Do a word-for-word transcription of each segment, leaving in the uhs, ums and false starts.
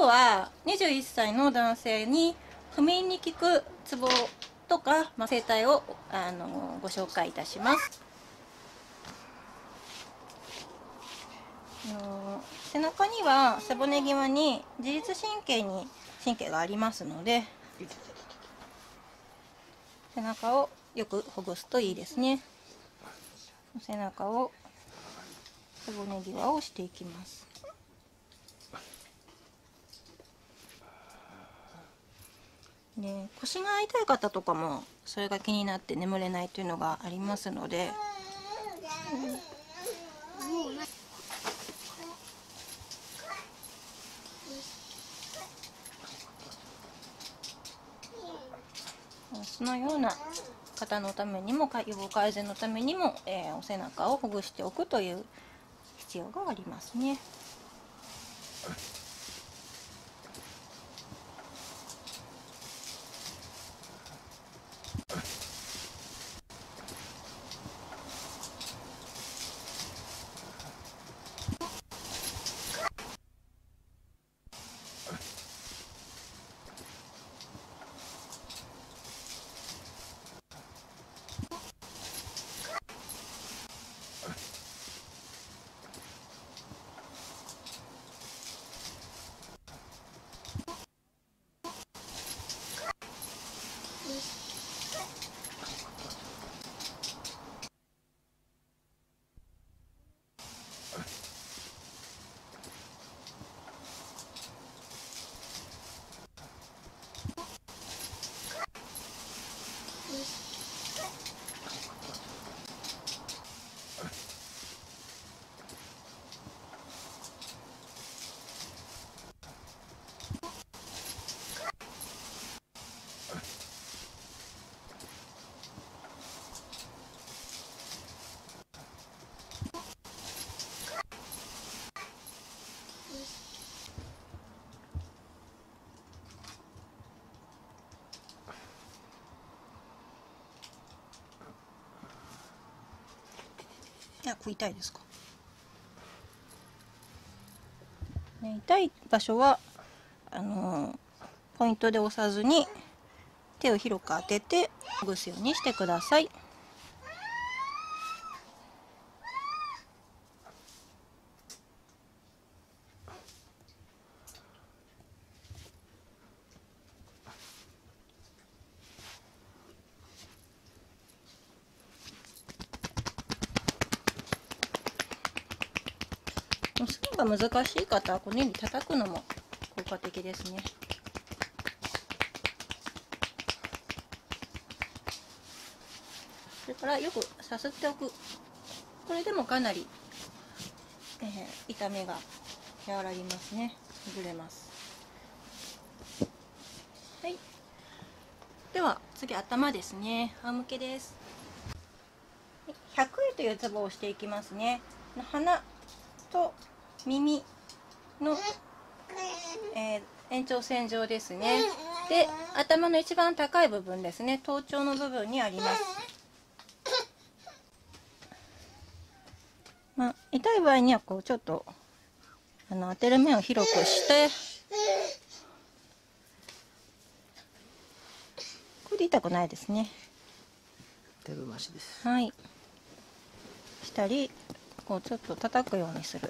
はにじゅういっさいの男性に不眠に効くツボとか、まあ、整体をあのご紹介いたします。あの背中には背骨際に自律神経に神経がありますので、背中をよくほぐすといいですね。背中を背骨際を押していきます。で、腰が痛い方とかもそれが気になって眠れないというのがありますので、そのような方のためにも、予防改善のためにも、えー、お背中をほぐしておくという必要がありますね。いや、これ痛いですか、ね、痛い場所はあのー、ポイントで押さずに手を広く当ててほぐすようにしてください。スキンが難しい方はこのように叩くのも効果的ですね。それからよくさすっておく。これでもかなり、えー、痛みが和らぎますね。ほぐれます。はい。では次、頭ですね。仰向けです。ひゃくえというツボをしていきますね。鼻と耳の、えー、延長線上ですね。で、頭の一番高い部分ですね。頭頂の部分にあります。まあ、痛い場合にはこうちょっとあの当てる面を広くして、これで痛くないですね。 だいぶマシです。 はい。したり、こうちょっと叩くようにする。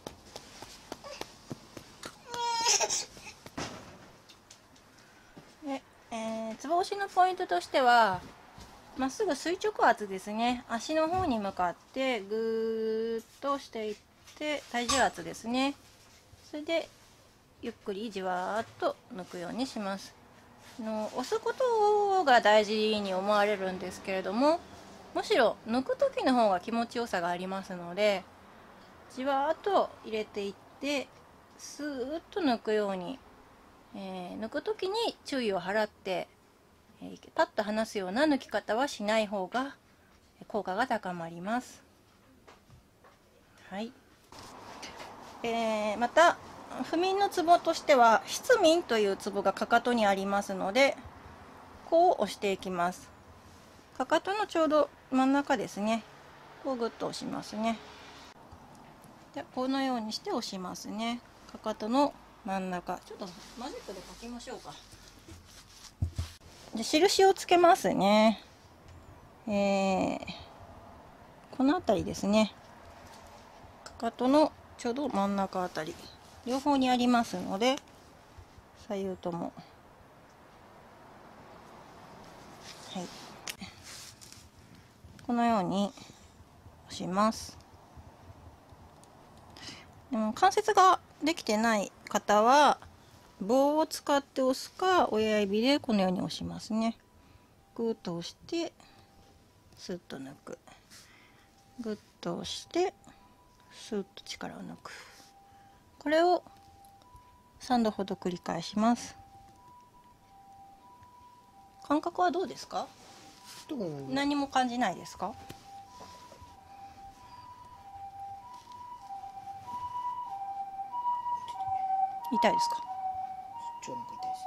で、えー、ツボ押しのポイントとしては、まっすぐ垂直圧ですね。足の方に向かってぐーっとしていって体重圧ですね。それでゆっくりじわーっと抜くようにします。の押すことが大事に思われるんですけれども、むしろ抜く時の方が気持ちよさがありますので、じわーっと入れていってスーッと抜くように、えー、抜く時に注意を払って、えー、パッと離すような抜き方はしない方が効果が高まります。はい。えー、また不眠のツボとしては失眠というツボがかかとにありますので、こう押していきます。かかとのちょうど真ん中ですね。こうグッと押しますね。でこのようにして押しますね。かかとの真ん中ちょっとマジックで描きましょうか。で印をつけますね。えー、この辺りですね。かかとのちょうど真ん中あたり両方にありますので、左右とも、はい、このように押します。でも関節ができてない方は棒を使って押すか、親指でこのように押しますね。グーッと押してスッと抜く、グッと押してスッと力を抜く。これをさんどほど繰り返します。感覚はどうですか？何も感じないですか？痛いですか？ ちょっとなんか痛いです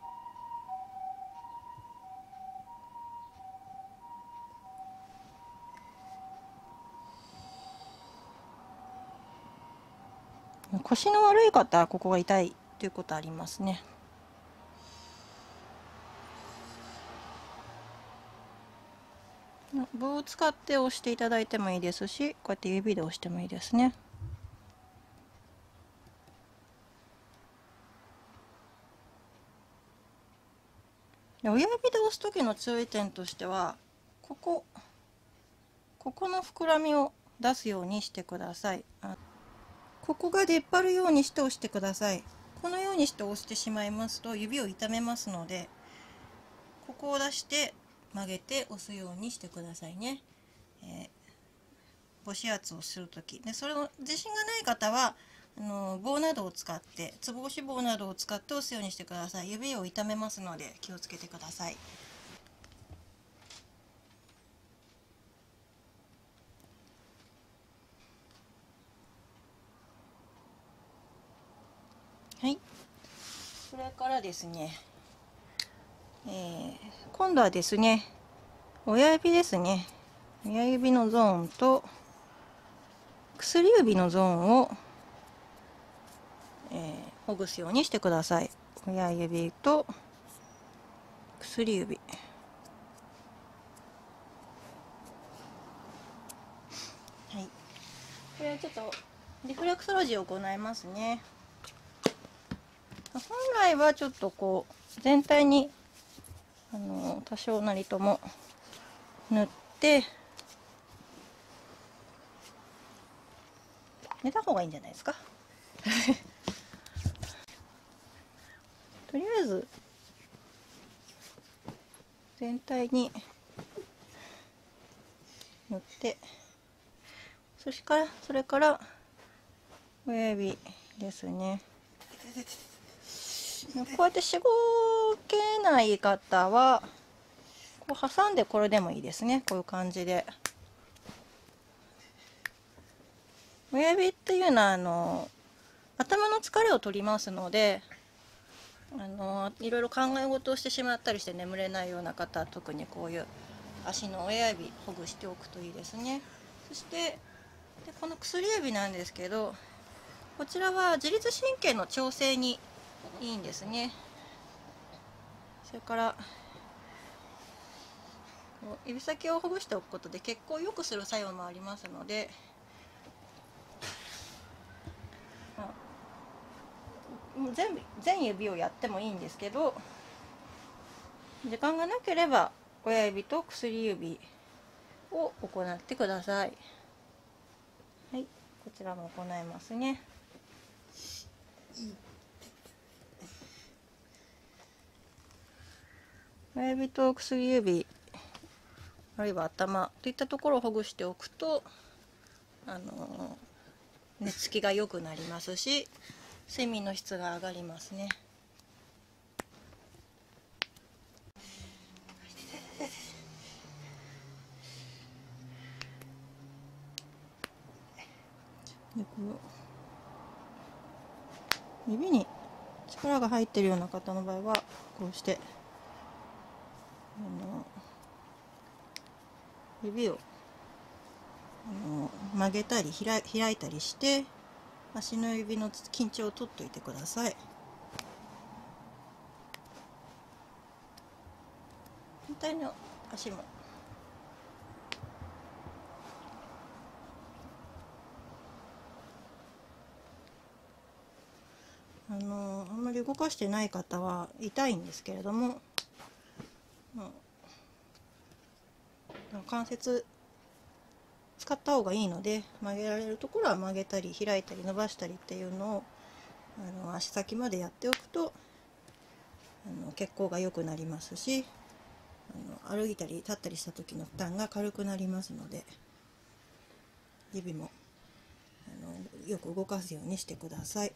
ね。腰の悪い方はここが痛いということありますね。棒を使って押していただいてもいいですし、こうやって指で押してもいいですね。親指で押す時の注意点としては、ここここの膨らみを出すようにしてください。あ、ここが出っ張るようにして押してください。このようにして押してしまいますと指を痛めますので、ここを出して曲げて押すようにしてくださいね。えー、母指圧をする時で、それを自信がない方はあの棒などを使って、つぼ押し棒などを使って押すようにしてください。指を痛めますので気をつけてください。はい、それからですね、えー、今度はですね、親指ですね。親指のゾーンと薬指のゾーンを、えー、ほぐすようにしてください。親指と薬指。はい。これはちょっとリフレクソロジーを行いますね。本来はちょっとこう全体にあの多少なりとも塗って寝た方がいいんじゃないですか。とりあえず全体に塗って、それからそれから親指ですね。こうやってしごけない方はこう挟んでこれでもいいですね。こういう感じで。親指っていうのはあの頭の疲れを取りますので、あのいろいろ考え事をしてしまったりして眠れないような方は特にこういう足の親指ほぐしておくといいですね。そしてでこの薬指なんですけど、こちらは自律神経の調整にいいんですね。それから指先をほぐしておくことで血行を良くする作用もありますので、全部全指をやってもいいんですけど、時間がなければ親指と薬指を行ってください。はい、こちらも行いますね。親指と薬指、あるいは頭といったところをほぐしておくと、あの寝つきが良くなりますし、睡眠の質が上がりますね。でこの指に力が入っているような方の場合はこうしてあの指をあの曲げたり開い開いたりして足の指の緊張を取っといてください。反対の足も。あのあんまり動かしてない方は痛いんですけれども、まあ、関節使った方がいいので、曲げられるところは曲げたり開いたり伸ばしたりっていうのをあの足先までやっておくとあの血行が良くなりますし、あの歩いたり立ったりした時の負担が軽くなりますので、指もあのよく動かすようにしてください。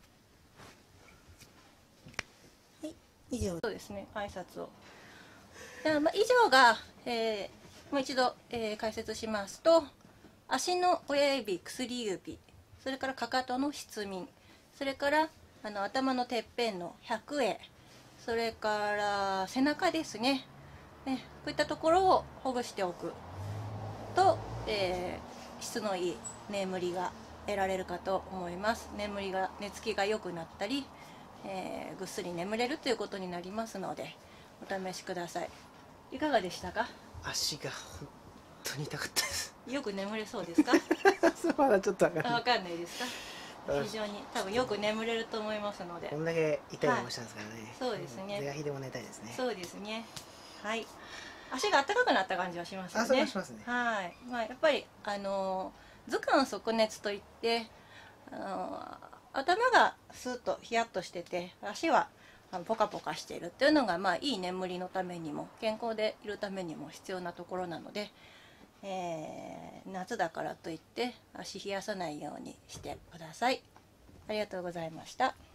はい、以上そうですね、挨拶を。では、まあ、以上が、えー、もう一度、えー、解説しますと、足の親指、薬指、それからかかとの失眠、それからあの頭のてっぺんの百会、それから背中ですね、ね、こういったところをほぐしておくと、えー、質のいい眠りが得られるかと思います。眠りが寝つきが良くなったり、えー、ぐっすり眠れるということになりますので、お試しください。いかがでしたか？ 足が本当に痛かったです。 よく眠れそうですか？ まだちょっとわかんない。 わかんないですか？非常に多分よく眠れると思いますので。 こんだけ痛い思いしたんですからね。 はい、そうですね。 是が非でも寝たいですね。 そうですね。はい。足が暖かくなった感じはしますよね。 あ、それはしますね。 はい。まあやっぱりあの頭寒足熱といって、あの頭がスーッとヒヤッとしてて、足はポカポカしているっていうのが、まあいい眠りのためにも健康でいるためにも必要なところなので、えー、夏だからといって足冷やさないようにしてください。ありがとうございました。